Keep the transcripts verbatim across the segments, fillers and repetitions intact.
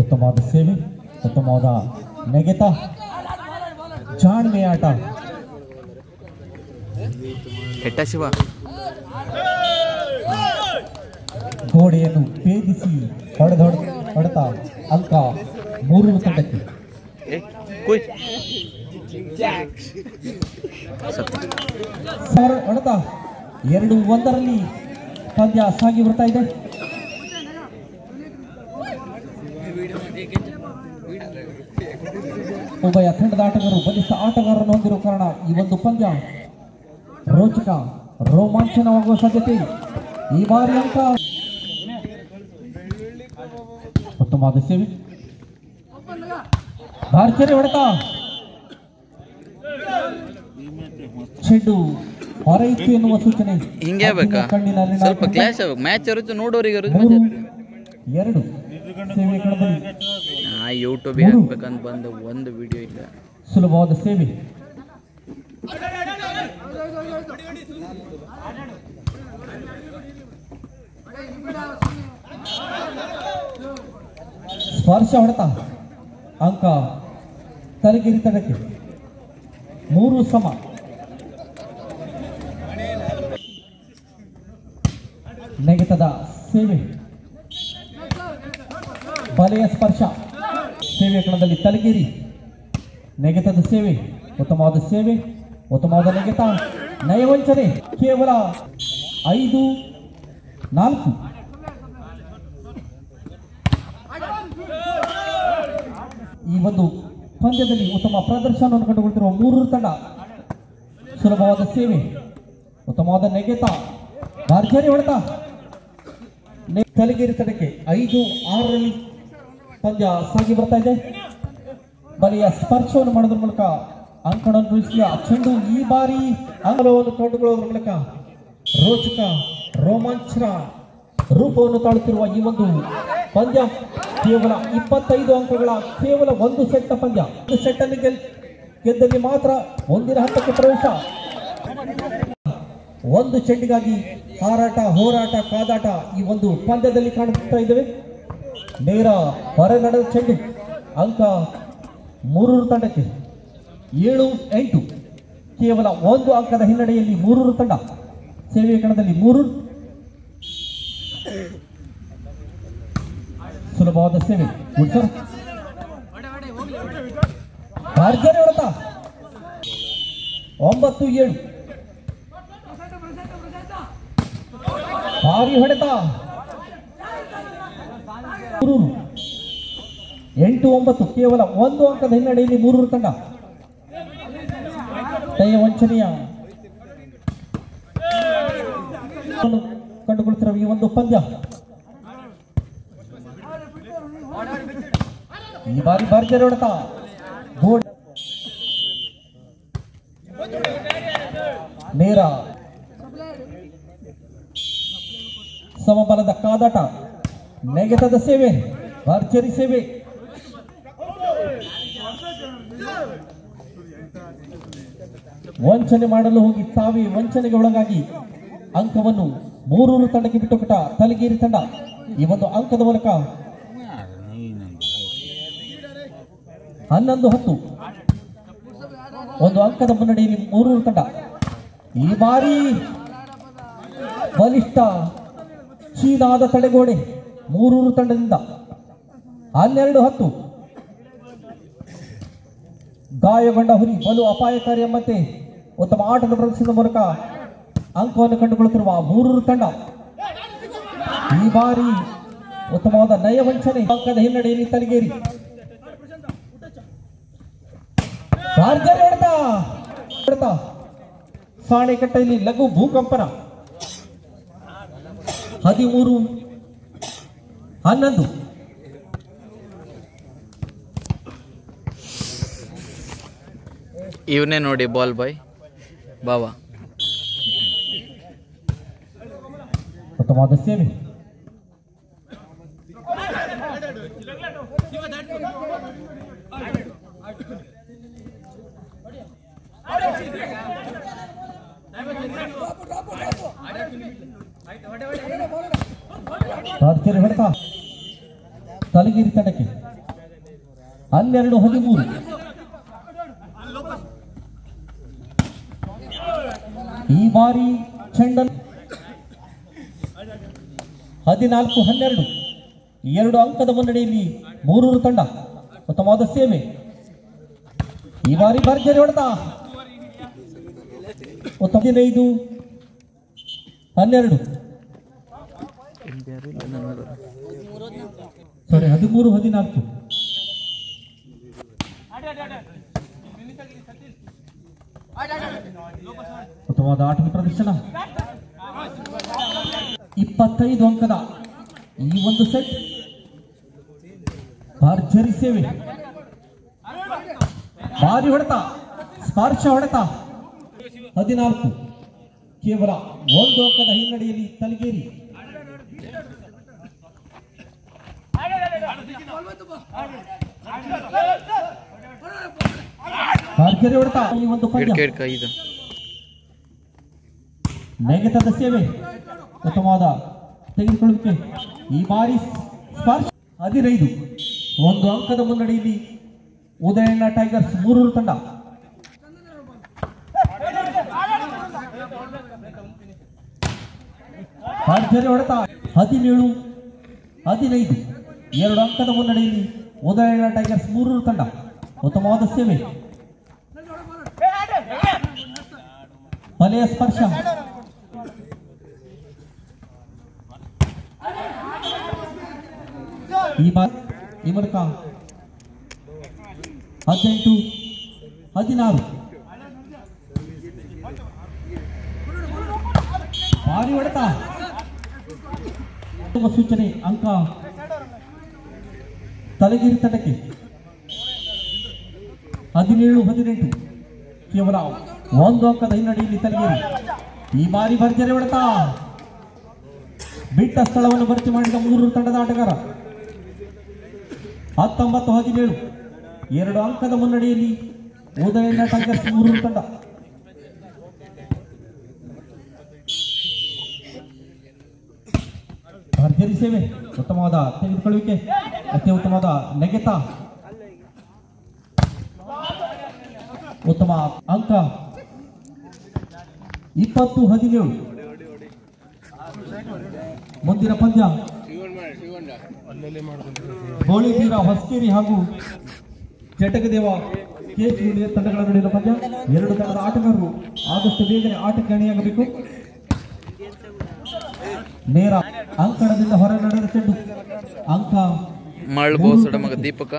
ಉತ್ತಮವಾದ ಸೇವೆ, ಉತ್ತಮವಾದ ನೆಗೆತ, ಜಾಣ್ಮೆ ಆಟ. ಹೆಟ್ಟ ಶಿವ ಗೋಡೆಯನ್ನು ಭೇದಿಸಿ ಹೊಡೆದ ಹೊಡೆತ ಅಂಕ ಮೂರು ತಂಡಕ್ಕೆ. ಹೊಡೆತ ಎರಡು ಒಂದರಲ್ಲಿ ಪಂದ್ಯ ಸಾಗಿ ಬರ್ತಾ ಇದೆ. ಉಭಯ ತಂಡದ ಆಟಗಾರರು ಬಲಿಷ್ಠ ಆಟಗಾರರನ್ನು ಹೊಂದಿರುವ ಕಾರಣ ಈ ಒಂದು ಪಂದ್ಯ ರೋಚಕ ರೋಮಾಂಚನವಾಗುವ ಸಾಧ್ಯತೆ. ಈ ಬಾರಿ ಅಂಕ ಉತ್ತಮವಾದ ಸೇವೆ, ಭರ್ಜರಿ ಹೊಡೆತ, ಚೆಂಡು ಹೊರಯಿತು ಎನ್ನುವ ಸೂಚನೆ. ಹಿಂಗೆ ಬೇಕಾ ಸ್ವಲ್ಪ ಕ್ಲಾಶ್ ಆಗ್ಬೇಕು ಮ್ಯಾಚ್ ಇರುತ್ತೆ ನೋಡೋರಿಗೆ ಎರಡು ಸೇವೆ ಕಣದಲ್ಲಿ ನಾ ಯೂಟ್ಯೂಬ್ ಹಾಕ್ಬೇಕಂತ ಬಂದು ಒಂದು ವಿಡಿಯೋ ಇಲ್ಲ. ಸುಲಭವಾದ ಸೇವೆ, ಸ್ಪರ್ಶ ಹೊಡೆತ ಅಂಕ ತಲಗಿರಿ ತಂಡಕ್ಕೆ. ಮೂರು ಸಮ. ನೆಗೆತದ ಸೇವೆ, ಬಲೆಯ ಸ್ಪರ್ಶ, ಸೇವೆ ಕಣದಲ್ಲಿ ತಲಗಿರಿ. ನೆಗೆತದ ಸೇವೆ, ಉತ್ತಮವಾದ ಸೇವೆ, ಉತ್ತಮವಾದ ನೆಗೆತ, ನಯವಂಚನೆ. ಕೇವಲ ಐದು ನಾಲ್ಕು. ಈ ಒಂದು ಪಂದ್ಯದಲ್ಲಿ ಉತ್ತಮ ಪ್ರದರ್ಶನವನ್ನು ಕಂಡುಕೊಳ್ತಿರುವ ಮೂರೂರು ತಂಡ. ಸುಲಭವಾದ ಸೇವೆ, ಉತ್ತಮವಾದ ನೆಗೆತ, ಭರ್ಜರಿ ಹೊಡೆತ, ತಲಗಿರಿ ತಂಡಕ್ಕೆ. ಐದು ಆರರಲ್ಲಿ ಪಂದ್ಯ ಸಾಗಿ ಬರ್ತಾ ಇದೆ. ಬಲಿಯ ಸ್ಪರ್ಶವನ್ನು ಮಾಡೋದ್ರ ಮೂಲಕ ಅಂಕಣವನ್ನು ಉಳಿಸಿದ ಚೆಂಡು ಈ ಬಾರಿ ಅಂಗಲವನ್ನು ಕಂಡುಕೊಳ್ಳುವುದರ ಮೂಲಕ ರೋಚಕ ರೋಮಾಂಚನ ರೂಪವನ್ನು ತಾಳುತ್ತಿರುವ ಈ ಒಂದು ಪಂದ್ಯ ಕೇವಲ ಇಪ್ಪತ್ತೈದು ಅಂಕಗಳ ಕೇವಲ ಒಂದು ಸೆಟ್ ಪಂದ್ಯ. ಒಂದು ಸೆಟ್ ಅನ್ನು ಗೆದ್ದಲ್ಲಿ ಮಾತ್ರ ಮುಂದಿನ ಹಂತಕ್ಕೆ ಪ್ರವೇಶ. ಒಂದು ಚೆಂಡಿಗಾಗಿ ಹಾರಾಟ, ಹೋರಾಟ, ಕಾದಾಟ ಈ ಒಂದು ಪಂದ್ಯದಲ್ಲಿ ಕಾಣುತ್ತಾ ಇದ್ದೇವೆ. ನೇರ ಹೊರ ನಡೆದ ಚೆಂಡು ಅಂಕ ಮೂರೂರು ತಂಡಕ್ಕೆ. ಏಳು ಎಂಟು ಕೇವಲ ಒಂದು ಅಂಕದ ಹಿನ್ನಡೆಯಲ್ಲಿ ಮೂರೂರು ತಂಡ. ಸೇವೆಯ ಕಣದಲ್ಲಿ ಮೂರೂರು. ಸುಲಭವಾದ ಸೇವೆ, ಭರ್ಜರಿ ಹೊಡೆತ. ಒಂಬತ್ತು ಏಳು ಭಾರಿ ಹೊಡೆತ. ಮೂರೂರು. ಎಂಟು ಒಂಬತ್ತು ಕೇವಲ ಒಂದು ಅಂಕದ ಹಿನ್ನಡೆಯಲ್ಲಿ ಮೂರೂರು ತಂಡ. ದಯ ವಂಚನೆಯ ಕಂಡುಕೊಳ್ತಿರುವ ಈ ಒಂದು ಪಂದ್ಯ ಈ ಬಾರಿ ಭರ್ಜರಿ ಹೊಡೆತ. ಬೋರ್ಡ್ ನೇರ ಸಮಬಲದ ಕಾದಾಟ, ನೆಗೆತದ ಸೇವೆ, ಭರ್ಜರಿ ಸೇವೆ. ವಂಚನೆ ಮಾಡಲು ಹೋಗಿ ತಾವೇ ವಂಚನೆಗೆ ಒಳಗಾಗಿ ಅಂಕವನ್ನು ಮೂರೂರು ತಂಡಕ್ಕೆ ಬಿಟ್ಟುಕೊಟ್ಟ ತಲಗೇರಿ ತಂಡ. ಈ ಒಂದು ಅಂಕದ ಮೂಲಕ ಹನ್ನೊಂದು ಹತ್ತು ಒಂದು ಅಂಕದ ಮುನ್ನಡೆಯಲ್ಲಿ ಮೂರೂರು ತಂಡ. ಈ ಬಾರಿ ಬಲಿಷ್ಠ ಚೀನಾದ ತಡೆಗೋಡೆ ಮೂರೂರು ತಂಡದಿಂದ. ಹನ್ನೆರಡು ಹತ್ತು ಗಾಯಗೊಂಡ ಹುಲಿ ಬಲು ಅಪಾಯಕಾರಿ ಎಂಬಂತೆ ಉತ್ತಮ ಆಟದ ಪ್ರದರ್ಶನದ ಮೂಲಕ ಅಂಕವನ್ನು ಕಂಡುಕೊಳ್ಳುತ್ತಿರುವ ಮೂರೂರು ತಂಡ. ಈ ಬಾರಿ ಉತ್ತಮವಾದ ನಯವಂಚನೆ ಅಂಕದ ಹಿನ್ನಡೆಯಲ್ಲಿ ತಲಗೇರಿ. ಭರ್ಜರಿ ಹೊಡೆತ. ಸಾಣೆಕಟ್ಟೆಯಲ್ಲಿ ಲಘು ಭೂಕಂಪನ. ಹದಿಮೂರು ಹನ್ನೊಂದು. ಇವನೇ ನೋಡಿ ಬಾಲ್ ಬಾಯ್ ಬಾಬಾ. ಉತ್ತಮವಾದ ಸೇವೆ, ಭರ್ಜರಿ ಹೊಡೆತ ತಲಗೇರಿ ತಂಡಕ್ಕೆ. ಹನ್ನೆರಡು ಹದಿಮೂರು. ಈ ಬಾರಿ ಚೆಂಡನ್ ಹದಿನಾಲ್ಕು ಹನ್ನೆರಡು. ಎರಡು ಅಂಕದ ಮುನ್ನಡೆಯಲ್ಲಿ ಮೂರೂರು ತಂಡ. ಉತ್ತಮವಾದ ಸೇವೆ. ಈ ಬಾರಿ ಭರ್ಜರಿ ಹೊಡೆತ. ಹದಿನೈದು ಹನ್ನೆರಡು ಸಾರಿ ಹದಿಮೂರು ಹದಿನಾಲ್ಕು. ಉತ್ತಮವಾದ ಆಟದ ಪ್ರದರ್ಶನ. ಇಪ್ಪತ್ತೈದು ಅಂಕದ ಈ ಒಂದು ಸೆಟ್. ಭರ್ಜರಿ ಸೇವೆ. ಭಾರಿ ಹೊಡೆತ. ಸ್ಪರ್ಶ ಹೊಡೆತ. ಹದಿನಾಲ್ಕು. ಕೇವಲ ಒಂದು ಅಂಕದ ಹಿನ್ನಡೆಯಲ್ಲಿ ತಲಗೇರಿ. ಭರ್ಜರಿ ಹೊಡೆತ. ಈ ಒಂದು ಪಂದ್ಯ ನೆಗೆತದ ಸೇವೆ. ಉತ್ತಮವಾದ ತೆಗೆದುಕೊಳ್ಳುವಿಕೆ. ಈ ಬಾರಿ ಸ್ಪರ್ಶ. ಹದಿನೈದು. ಒಂದು ಅಂಕದ ಮುನ್ನಡೆಯಲ್ಲಿ ಉದಯಣ್ಣ ಟೈಗರ್ಸ್ ಮೂರೂರು ತಂಡ. ಭರ್ಜರಿ ಹೊಡೆತ. ಹದಿನೇಳು ಹದಿನೈದು. ಎರಡು ಅಂಕದ ಮುನ್ನಡೆಯಲ್ಲಿ ಉದಯಣ್ಣ ಟೈಗರ್ಸ್ ಮೂರೂರು ತಂಡ. ಉತ್ತಮವಾದ ಸೇವೆ. ಬಲೆಯ ಸ್ಪರ್ಶ. ಈ ಬಾರಿ ಈ ಮೂಲಕ ಹದಿನೆಂಟು ಹದಿನಾರು. ಭಾರಿ ಹೊಡೆತ. ಸೂಚನೆ ಅಂಕ ತಲಗೇರಿ ತಂಡಕ್ಕೆ. ಹದಿನೇಳು ಹದಿನೆಂಟು. ಕೇವಲ ಒಂದು ಅಂಕದ ಹಿನ್ನಡೆಯಲ್ಲಿ ತಲಗೇರಿ. ಈ ಬಾರಿ ಭರ್ಜರಿ ಹೊಡೆತ. ಬಿಟ್ಟ ಸ್ಥಳವನ್ನು ಭರ್ತಿ ಮಾಡಿದ ಮೂರೂರು ತಂಡದ ಆಟಗಾರ. ಹತ್ತೊಂಬತ್ತು ಹದಿನೇಳು. ಎರಡು ಅಂಕದ ಮುನ್ನಡೆಯಲ್ಲಿ ಉದಯಣ್ಣ ಟೈಗರ್ಸ್ ಮೂರೂರು ತಂಡ. ಭರ್ಜರಿ ಸೇವೆ. ಉತ್ತಮವಾದ ತೆಗೆದುಕೊಳ್ಳುವಿಕೆ. ಅತಿ ಉತ್ತಮವಾದ ನೆಗೆತ. ಉತ್ತಮ ಅಂಕ. ಇಪ್ಪತ್ತು ಹದಿನೇಳು. ಮುಂದಿನ ಪಂದ್ಯ ಗೋಳಿಬೀರ ಹೊಸಕೇರಿ ಹಾಗೂ ಜಟಕದೇವ ಕೇಶ್ ಯೂನಿಯನ್ ತಂಡಗಳ ನಡುವಿನ ಪಂದ್ಯ. ಎರಡು ತಂಡದ ಆಟಗಾರರು ಆದಷ್ಟು ಬೇಗನೆ ಆಟಕ್ಕೆ ಅಣಿಯಾಗಬೇಕು. ನೇರ ಅಂಕಣದಿಂದ ಹೊರ ನಡೆದ ಚೆಂಡು. ಅಂಕ ಮಾಡಬಹುದು ಮಗ ದೀಪಕ.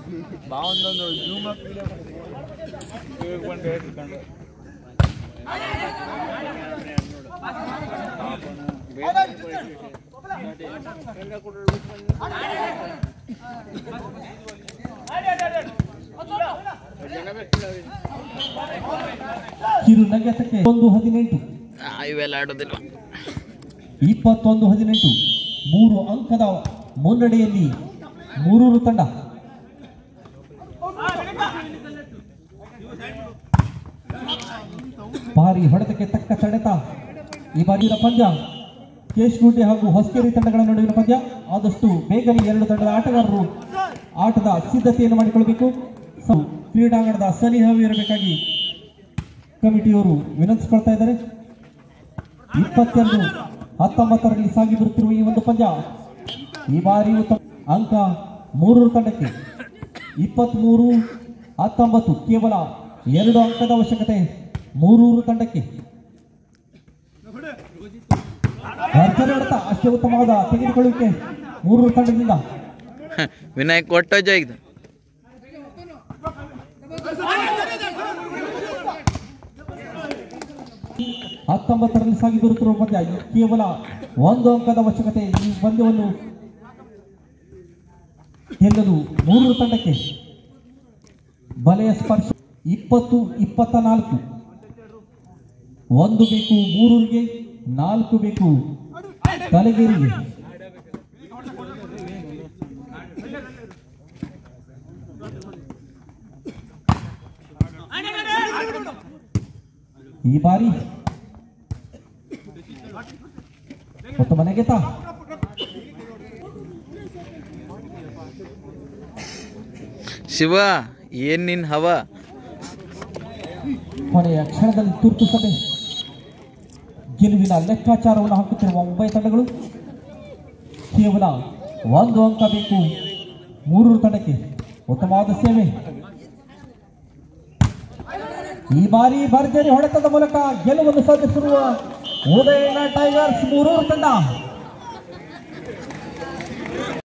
ಕಿರು ನಗೆತಕ್ಕೆ ಒಂದು ಹದಿನೆಂಟು. ಇವೆಲ್ಲ ಆಡೋದಿಲ್ಲ. ಇಪ್ಪತ್ತೊಂದು ಹದಿನೆಂಟು. ಮೂರು ಅಂಕದ ಮುನ್ನಡೆಯಲ್ಲಿ ಮೂರೂರು ತಂಡ. ಭಾರಿ ಹೊಡೆತಕ್ಕೆ ತಕ್ಕ ತಡೆತ. ಈ ಬಾರಿಯ ಪಂದ್ಯ ಕೇಶಗುಡ್ಡೆ ಹಾಗೂ ಹೊಸಕೇರಿ ತಂಡಗಳ ನಡುವಿನ ಪಂದ್ಯ. ಆದಷ್ಟು ಬೇಗನೆ ಎರಡು ತಂಡದ ಆಟಗಾರರು ಆಟದ ಸಿದ್ಧತೆಯನ್ನು ಮಾಡಿಕೊಳ್ಳಬೇಕು. ಕ್ರೀಡಾಂಗಣದ ಸನಿಹವಿರಬೇಕಾಗಿ ಕಮಿಟಿಯವರು ವಿನಂತಿಸಿಕೊಳ್ತಾ ಇದ್ದಾರೆ. ಇಪ್ಪತ್ತೆರಡು ಹತ್ತೊಂಬತ್ತರಲ್ಲಿ ಸಾಗಿ ಬರುತ್ತಿರುವ ಈ ಒಂದು ಪಂದ್ಯ. ಈ ಬಾರಿ ಅಂಕ ಮೂರೂರು ತಂಡಕ್ಕೆ. ಇಪ್ಪತ್ಮೂರು ಹತ್ತೊಂಬತ್ತು. ಕೇವಲ ಎರಡು ಅಂಕದ ಅವಶ್ಯಕತೆ ಮೂರೂರು ತಂಡಕ್ಕೆ. ಭರ್ಜರಿ ಹೊಡೆತ. ಅಷ್ಟೇ ಉತ್ತಮವಾದ ತೆಗೆದುಕೊಳ್ಳುವಿಕೆ ಮೂರೂರು ತಂಡದಿಂದ. ವಿನಾಯಕ್ ಕೊಟ್ಟ ಇದು ಹತ್ತೊಂಬತ್ತರಲ್ಲಿ ಸಾಗಿ ಬರುತ್ತಿರುವ ಪಂದ್ಯ. ಕೇವಲ ಒಂದು ಅಂಕದ ಅವಶ್ಯಕತೆ ಈ ಪಂದ್ಯವನ್ನು ಗೆಲ್ಲಲು ಮೂರೂರು ತಂಡಕ್ಕೆ. ಬಲೆಯ ಸ್ಪರ್ಶ. ಇಪ್ಪತ್ತು ಇಪ್ಪತ್ತ ನಾಲ್ಕು. ಒಂದು ಬೇಕು ಮೂರೂರಿಗೆ, ನಾಲ್ಕು ಬೇಕು ತಲಗೇರಿಗೆ. ಈ ಬಾರಿ ಉತ್ತಮ ನೆಗೆತ. ಶಿವ ಏನ್ ನಿನ್ ಹವ ಕೊನೆಯ ಕ್ಷಣದಲ್ಲಿ ತುರ್ತು ಸಭೆ ಗೆಲುವಿನ ಲೆಕ್ಕಾಚಾರವನ್ನು ಹಾಕುತ್ತಿರುವ ಉಭಯ ತಂಡಗಳು. ಕೇವಲ ಒಂದು ಅಂಕ ಬೇಕು ಮೂರು ತಂಡಕ್ಕೆ. ಉತ್ತಮವಾದ ಸೇವೆ. ಈ ಬಾರಿ ಭರ್ಜರಿ ಹೊಡೆತದ ಮೂಲಕ ಗೆಲುವನ್ನು ಸಾಧಿಸಿರುವ ಉದಯನ ಟೈಗರ್ಸ್ ಮೂರೂರು ತಂಡ.